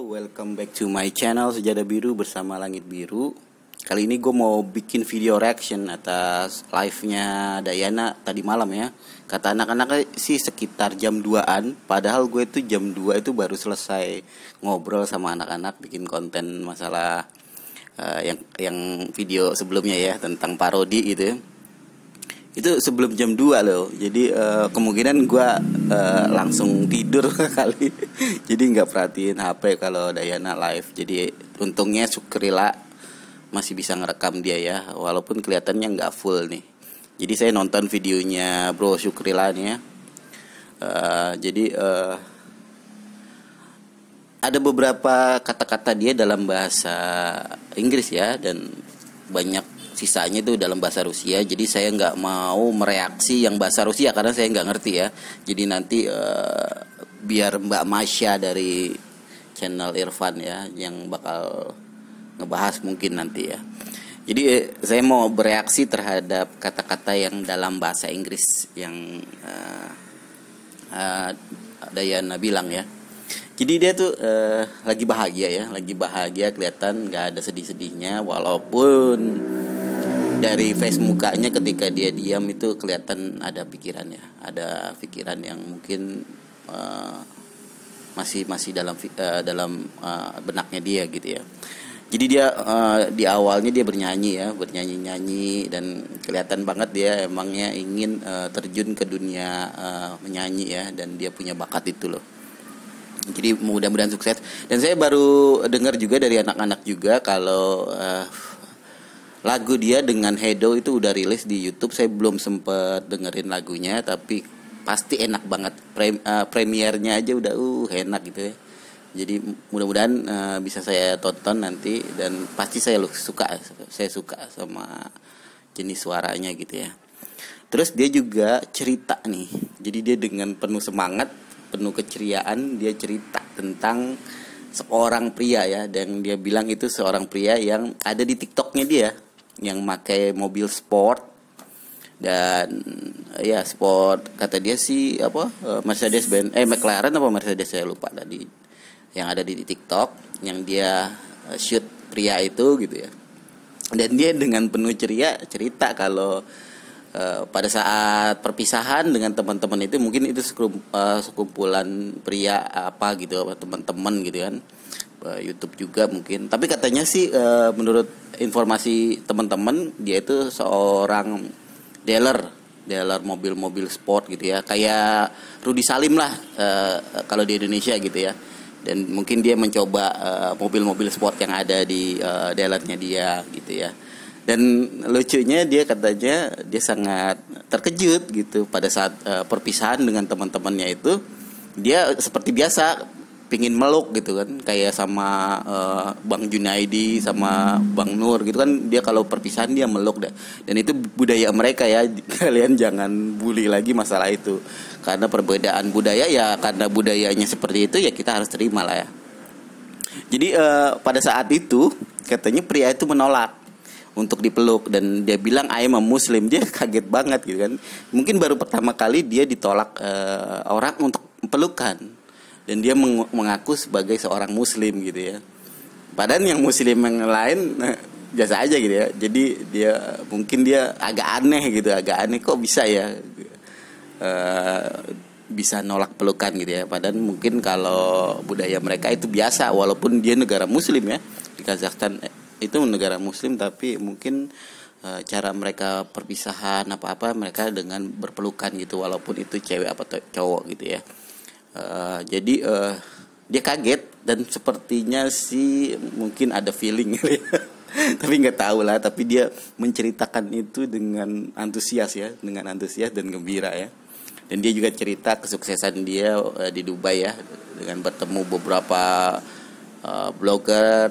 welcome back to my channel Sejadah Biru bersama Langit Biru. Kali ini gue mau bikin video reaction atas live-nya Dayana tadi malam ya. Kata anak-anak sih sekitar jam 2-an, padahal gue tuh jam 2 itu baru selesai ngobrol sama anak-anak bikin konten masalah yang video sebelumnya ya, tentang parodi gitu ya. Itu sebelum jam 2 loh. Jadi kemungkinan gue langsung tidur kali. Jadi gak perhatiin HP kalau Dayana live. Jadi untungnya syukurlah masih bisa ngerekam dia ya, walaupun kelihatannya gak full nih. Jadi saya nonton videonya Bro Syukrila nih ya. Jadi ada beberapa kata-kata dia dalam bahasa Inggris ya, dan banyak sisanya itu dalam bahasa Rusia. Jadi saya nggak mau mereaksi yang bahasa Rusia karena saya nggak ngerti ya. Jadi nanti biar Mbak Masya dari channel Irfan ya yang bakal ngebahas mungkin nanti ya. Jadi saya mau bereaksi terhadap kata-kata yang dalam bahasa Inggris yang Dayana bilang ya. Jadi dia tuh lagi bahagia ya, lagi bahagia, kelihatan nggak ada sedih-sedihnya, walaupun dari face mukanya ketika dia diam itu kelihatan ada pikirannya, ada pikiran yang mungkin masih dalam benaknya dia gitu ya. Jadi dia di awalnya dia bernyanyi dan kelihatan banget dia emangnya ingin terjun ke dunia menyanyi ya, dan dia punya bakat itu loh. Jadi mudah-mudahan sukses. Dan saya baru dengar juga dari anak-anak juga kalau lagu dia dengan Hedo itu udah rilis di YouTube. Saya belum sempet dengerin lagunya, tapi pasti enak banget. Premiernya aja udah enak gitu ya. Jadi mudah-mudahan bisa saya tonton nanti, dan pasti saya suka sama jenis suaranya gitu ya. Terus dia juga cerita nih. Jadi dia dengan penuh semangat, penuh keceriaan, dia cerita tentang seorang pria ya, dan dia bilang itu seorang pria yang ada di TikToknya dia, yang pakai mobil sport. Dan ya sport, kata dia sih Mercedes Benz, McLaren apa Mercedes saya lupa tadi, yang ada di TikTok, yang dia shoot pria itu gitu ya. Dan dia dengan penuh ceria cerita kalau pada saat perpisahan dengan teman-teman itu, mungkin itu sekumpulan pria apa gitu, teman-teman gitu kan, YouTube juga mungkin. Tapi katanya sih menurut informasi teman-teman, dia itu seorang dealer mobil-mobil sport gitu ya, kayak Rudy Salim lah kalau di Indonesia gitu ya. Dan mungkin dia mencoba mobil-mobil sport yang ada di dealernya dia gitu ya. Dan lucunya dia katanya dia sangat terkejut gitu pada saat perpisahan dengan teman-temannya itu. Dia seperti biasa pingin meluk gitu kan, kayak sama Bang Junaidi sama Bang Nur gitu kan, dia kalau perpisahan dia meluk deh. Dan itu budaya mereka ya, kalian jangan bully lagi masalah itu. Karena perbedaan budaya ya, karena budayanya seperti itu ya kita harus terima lah ya. Jadi pada saat itu katanya pria itu menolak untuk dipeluk, dan dia bilang I am a Muslim. Dia kaget banget gitu kan. Mungkin baru pertama kali dia ditolak orang untuk pelukan, dan dia mengaku sebagai seorang Muslim gitu ya. Padahal yang Muslim yang lain biasa aja gitu ya. Jadi dia mungkin dia agak aneh kok bisa ya bisa nolak pelukan gitu ya. Padahal mungkin kalau budaya mereka itu biasa, walaupun dia negara Muslim ya, di Kazakhstan itu negara Muslim, tapi mungkin cara mereka perpisahan apa-apa mereka dengan berpelukan gitu, walaupun itu cewek apa cowok gitu ya. Jadi dia kaget, dan sepertinya sih mungkin ada feeling ya. Tapi nggak tahu lah. Tapi dia menceritakan itu dengan antusias dan gembira ya. Dan dia juga cerita kesuksesan dia di Dubai ya, dengan bertemu beberapa blogger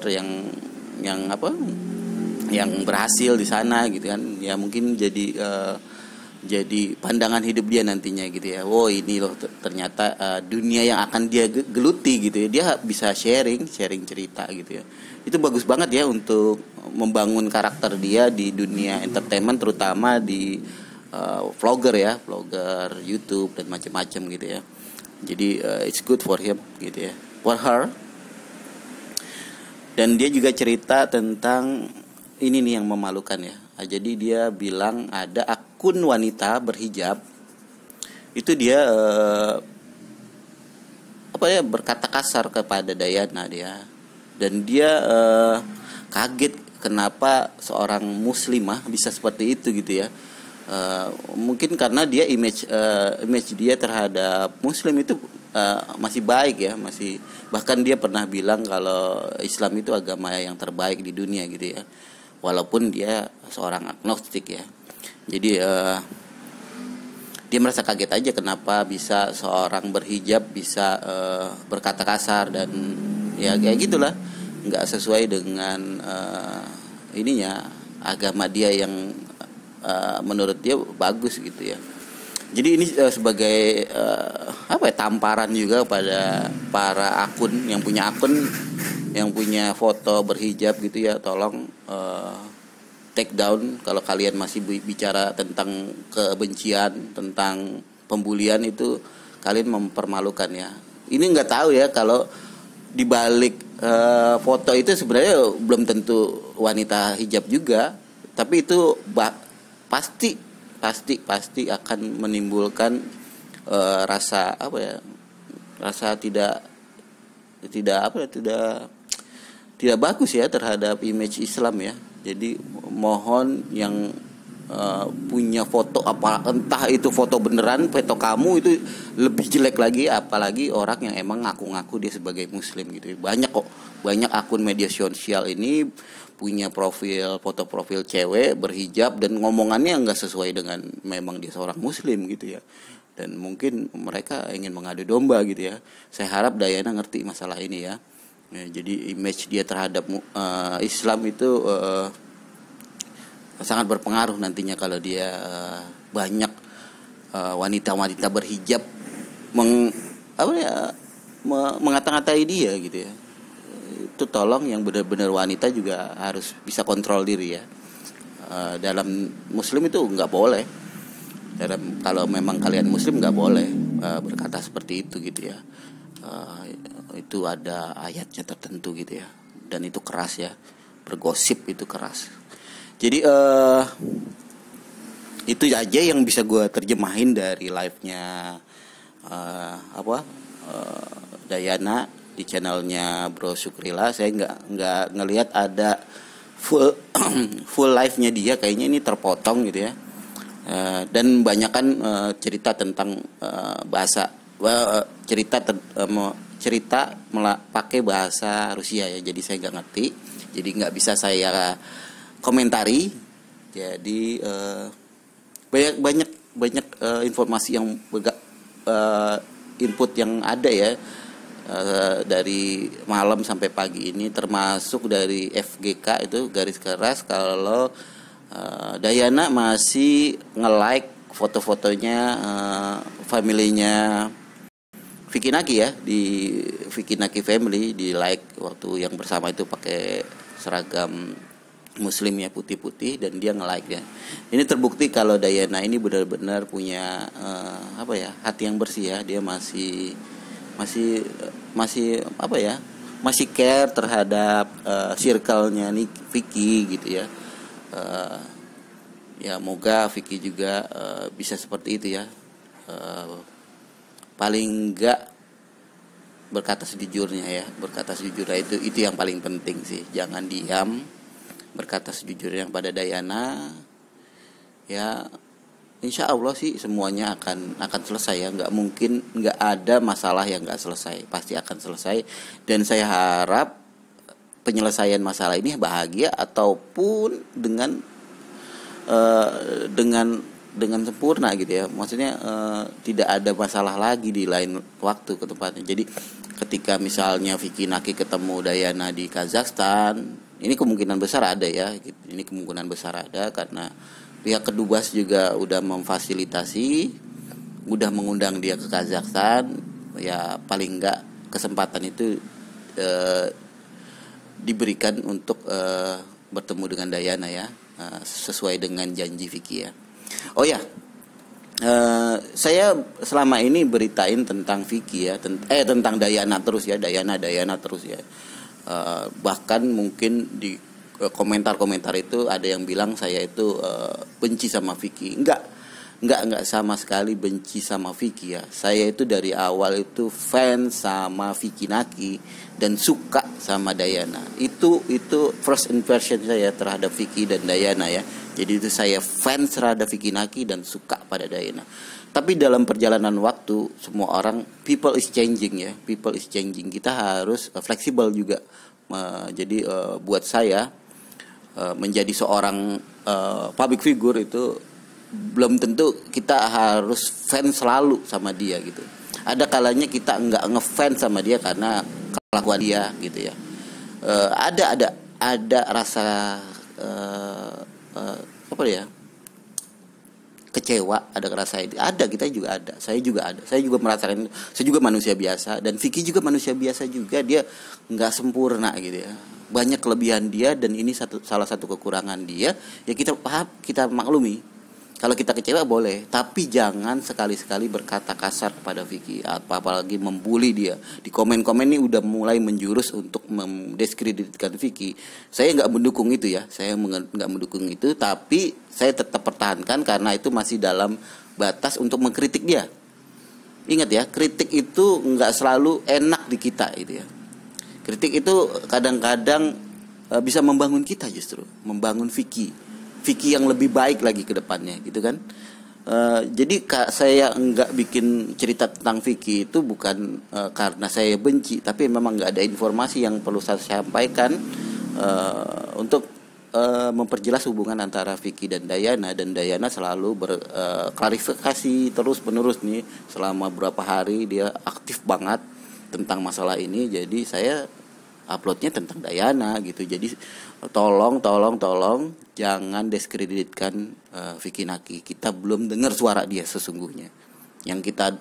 yang berhasil di sana gitu kan ya. Mungkin jadi pandangan hidup dia nantinya gitu ya. Ini loh ternyata dunia yang akan dia geluti gitu ya. Dia bisa sharing cerita gitu ya. Itu bagus banget ya untuk membangun karakter dia di dunia entertainment, terutama di vlogger YouTube dan macam-macam gitu ya. Jadi it's good for him gitu ya, for her. Dan dia juga cerita tentang ini nih yang memalukan ya. Jadi dia bilang ada akun wanita berhijab itu dia berkata kasar kepada Dayana dia, dan dia kaget kenapa seorang muslimah bisa seperti itu gitu ya. Mungkin karena dia image dia terhadap muslim itu masih baik ya, masih, bahkan dia pernah bilang kalau Islam itu agama yang terbaik di dunia gitu ya, walaupun dia seorang agnostik ya. Jadi dia merasa kaget aja kenapa bisa seorang berhijab bisa berkata kasar, dan ya kayak gitulah, nggak sesuai dengan ininya agama dia yang menurut dia bagus gitu ya. Jadi ini sebagai tamparan juga pada para akun yang punya foto berhijab gitu ya, tolong take down kalau kalian masih bicara tentang kebencian, tentang pembulian, itu kalian mempermalukan ya. Ini nggak tahu ya kalau dibalik foto itu sebenarnya belum tentu wanita hijab juga, tapi itu pasti akan menimbulkan rasa tidak bagus ya terhadap image Islam ya. Jadi mohon yang punya foto entah itu foto beneran, foto kamu itu lebih jelek lagi, apalagi orang yang emang ngaku-ngaku dia sebagai muslim gitu. Banyak akun media sosial ini punya foto profil cewek berhijab dan ngomongannya nggak sesuai dengan memang dia seorang muslim gitu ya. Dan mungkin mereka ingin mengadu domba gitu ya. Saya harap Dayana ngerti masalah ini ya. Jadi image dia terhadap Islam itu sangat berpengaruh nantinya kalau dia banyak wanita-wanita berhijab mengata-ngatai dia gitu ya. Itu tolong yang benar-benar wanita juga harus bisa kontrol diri ya. Dalam muslim itu nggak boleh. Kalau memang kalian muslim nggak boleh berkata seperti itu gitu ya. Itu ada ayatnya tertentu gitu ya, dan itu keras ya, bergosip itu keras. Jadi itu aja yang bisa gue terjemahin dari live-nya Dayana di channelnya Bro Syukrila. Saya nggak ngelihat ada full live-nya dia, kayaknya ini terpotong gitu ya. Dan banyakan cerita tentang bahasa cerita pakai bahasa Rusia ya, jadi saya nggak ngerti, jadi nggak bisa saya komentari. Jadi banyak informasi yang input yang ada ya dari malam sampai pagi ini, termasuk dari FGK itu garis keras kalau Dayana masih nge-like foto-fotonya family-nya Vicky Naki ya, di Vicky Naki Family di like waktu yang bersama itu pakai seragam muslim ya, putih-putih, dan dia nge-like ya. Ini terbukti kalau Dayana ini benar-benar punya hati yang bersih ya. Dia masih care terhadap circle-nya nih Vicky gitu ya. Ya moga Vicky juga bisa seperti itu ya. Paling enggak berkata sejujurnya itu yang paling penting sih. Jangan diam, berkata sejujurnya pada Dayana ya. Insya Allah sih semuanya akan selesai ya. Nggak mungkin nggak ada masalah yang nggak selesai, pasti akan selesai. Dan saya harap penyelesaian masalah ini bahagia ataupun dengan sempurna gitu ya. Maksudnya tidak ada masalah lagi di lain waktu ke tempatnya. Jadi ketika misalnya Vicky Naki ketemu Dayana di Kazakhstan, ini kemungkinan besar ada ya. Ini kemungkinan besar ada karena pihak kedubes juga udah memfasilitasi, udah mengundang dia ke Kazakhstan. Ya paling enggak kesempatan itu diberikan untuk bertemu dengan Dayana ya, sesuai dengan janji Vicky ya. Oh ya, saya selama ini beritain tentang Vicky ya, tentang Dayana terus ya, Dayana terus ya. Bahkan mungkin di komentar-komentar itu ada yang bilang saya itu benci sama Vicky. Enggak sama sekali benci sama Vicky ya. Saya itu dari awal itu fans sama Vicky Naki dan suka sama Dayana. Itu first impression saya terhadap Vicky dan Dayana ya. Jadi itu saya fans terhadap Vicky Naki dan suka pada Dayana. Tapi dalam perjalanan waktu semua orang, people is changing ya. People is changing. Kita harus fleksibel juga. Jadi buat saya menjadi seorang public figure itu belum tentu kita harus fans selalu sama dia gitu. Ada kalanya kita nggak ngefans sama dia karena kelakuan dia gitu ya. Ada rasa apa ya, kecewa, ada rasa itu ada, kita juga ada, saya juga merasakan. Saya juga manusia biasa dan Vicky juga manusia biasa juga, dia nggak sempurna gitu ya, banyak kelebihan dia dan ini salah satu kekurangan dia ya. Kita paham, kita maklumi. Kalau kita kecewa boleh, tapi jangan sekali-sekali berkata kasar kepada Vicky, apalagi membuli dia. Di komen-komen ini udah mulai menjurus untuk mendiskreditkan Vicky. Saya nggak mendukung itu ya, saya nggak mendukung itu, tapi saya tetap pertahankan karena itu masih dalam batas untuk mengkritik dia. Ingat ya, kritik itu nggak selalu enak di kita itu ya. Kritik itu kadang-kadang bisa membangun kita, justru membangun Vicky yang lebih baik lagi ke depannya gitu kan. Jadi saya nggak bikin cerita tentang Vicky itu bukan karena saya benci, tapi memang nggak ada informasi yang perlu saya sampaikan untuk memperjelas hubungan antara Vicky dan Dayana selalu berklarifikasi terus menerus nih selama beberapa hari, dia aktif banget tentang masalah ini. Jadi saya uploadnya tentang Dayana gitu. Jadi tolong jangan diskreditkan Vicky Naki. Kita belum dengar suara dia sesungguhnya. Yang kita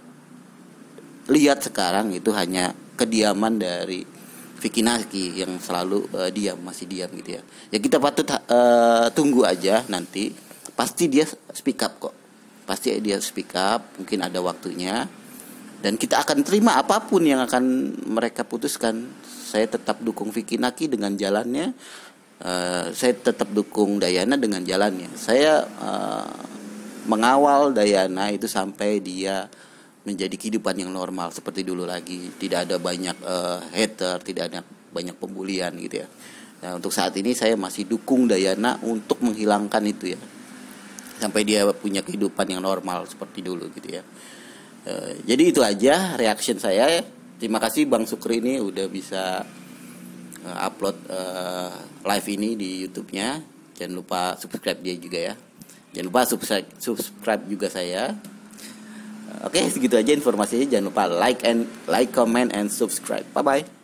lihat sekarang itu hanya kediaman dari Vicky Naki yang selalu masih diam gitu ya. Ya kita patut tunggu aja nanti. Pasti dia speak up kok. Pasti dia speak up, mungkin ada waktunya. Dan kita akan terima apapun yang akan mereka putuskan. Saya tetap dukung Vicky Naki dengan jalannya. Saya tetap dukung Dayana dengan jalannya. Saya mengawal Dayana itu sampai dia menjadi kehidupan yang normal seperti dulu lagi. Tidak ada banyak hater, tidak ada banyak pembulian gitu ya. Nah, untuk saat ini saya masih dukung Dayana untuk menghilangkan itu ya. Sampai dia punya kehidupan yang normal seperti dulu gitu ya. Jadi itu aja reaction saya. Terima kasih Bang Sukri ini udah bisa upload live ini di YouTube-nya. Jangan lupa subscribe dia juga ya. Jangan lupa subscribe juga saya. Oke, segitu aja informasinya. Jangan lupa like, comment and subscribe. Bye bye.